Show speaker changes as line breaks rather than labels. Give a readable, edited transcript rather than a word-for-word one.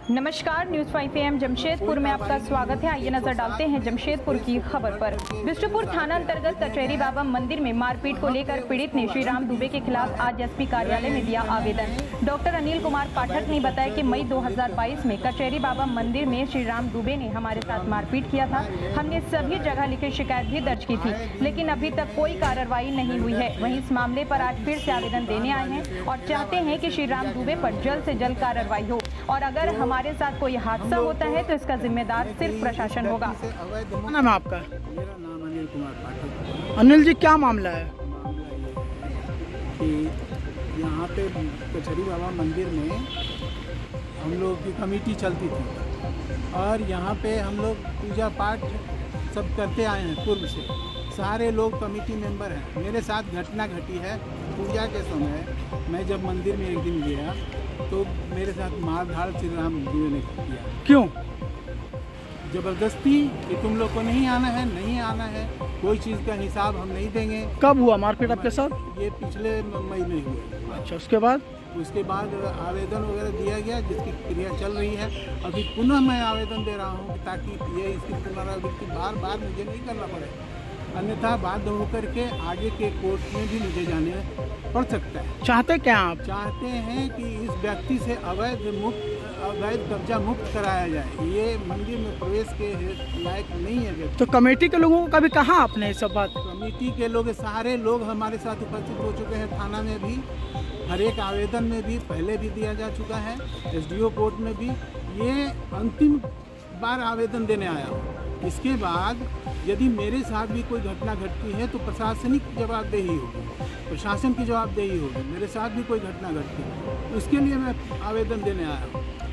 नमस्कार, news 5 AM Jamshedpur में आपका स्वागत है। आइए नजर डालते हैं जमशेदपुर की खबर पर। बिष्टुपुर थाना अंतर्गत कचहरी बाबा मंदिर में मारपीट को लेकर पीड़ित ने श्री राम दुबे के खिलाफ आज एसपी कार्यालय में दिया आवेदन। डॉक्टर अनिल कुमार पाठक ने बताया कि मई 2022 में कचहरी बाबा मंदिर में श्री राम दुबे ने हमारे साथ मारपीट किया था। हमने सभी जगह लिखित शिकायत भी दर्ज की थी, लेकिन अभी तक कोई कार्रवाई नहीं हुई है। वहीं इस मामले पर आज फिर से आवेदन देने आए हैं और चाहते हैं कि श्री राम दुबे पर जल्द से जल्द कार्रवाई हो और अगर हमारे साथ कोई हादसा होता है तो इसका जिम्मेदार सिर्फ प्रशासन होगा।
क्या नाम है आपका?
मेरा नाम अनिल कुमार पाठक।
अनिल जी, क्या मामला है?
कि यहाँ पे कचहरी बाबा मंदिर में हम लोग की कमेटी चलती थी और यहाँ पे हम लोग पूजा पाठ सब करते आए हैं पूर्व से। सारे लोग कमेटी मेंबर हैं। मेरे साथ घटना घटी है पूजा के समय। मैं जब मंदिर में एक दिन गया तो मेरे साथ मारधाड़ श्री राम दुबे ने किया।
क्यों?
जबरदस्ती कि तुम लोग को नहीं आना है, नहीं आना है, कोई चीज़ का हिसाब हम नहीं देंगे।
कब हुआ मारपीट आपके साथ?
ये पिछले मई में हुआ।
अच्छा, उसके बाद
आवेदन वगैरह दिया गया जिसकी क्रिया चल रही है। अभी पुनः मैं आवेदन दे रहा हूँ ताकि ये इसकी पुनरावृत्ति बार बार मुझे नहीं करना पड़े, अन्यथा बाध्य होकर के आगे के कोर्ट में भी मुझे जाने पड़ सकता है।
चाहते क्या आप?
चाहते हैं कि इस व्यक्ति से अवैध कब्जा मुक्त कराया जाए। ये मंदिर में प्रवेश के लायक नहीं है व्यक्ति।
तो कमेटी के लोगों को कभी कहा आपने सब बात?
कमेटी के लोग सारे लोग हमारे साथ उपस्थित हो चुके हैं। थाना में भी हर एक आवेदन में भी पहले भी दिया जा चुका है, SDO कोर्ट में भी। ये अंतिम बार आवेदन देने आया हूँ। इसके बाद यदि मेरे साथ भी कोई घटना घटती है तो प्रशासनिक जवाबदेही होगी, प्रशासन की जवाबदेही होगी। मेरे साथ भी कोई घटना घटती है, उसके लिए मैं आवेदन देने आया हूँ।